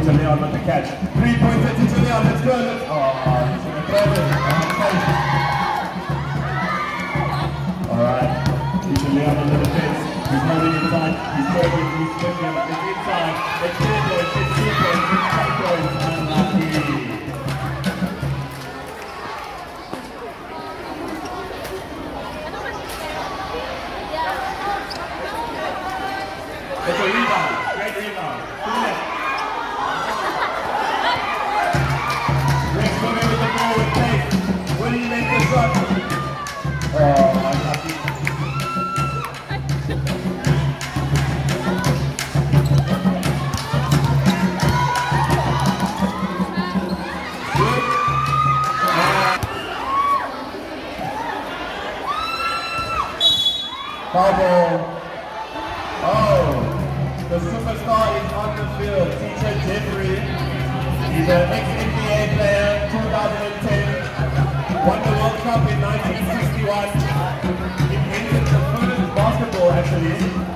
Teacher Leon with the catch. 3-pointer, Teacher Leon, let's go. He's going to throw it. Alright, Teacher Leon in the defense. He's holding it tight. He's serving, he's swinging. It's inside. It's 3 points, it's 2 points, it's 5 points. Unlucky. It's a rebound. Great rebound. To the left. Rex coming with the ball with pace. Will he make the shot? Oh, unlucky. Good. Foul ball. Oh. The superstar is on the field, Teacher Jeffrey. He's an ex-NBA player, 2010, won the World Cup in 1961. He invented the first basketball actually.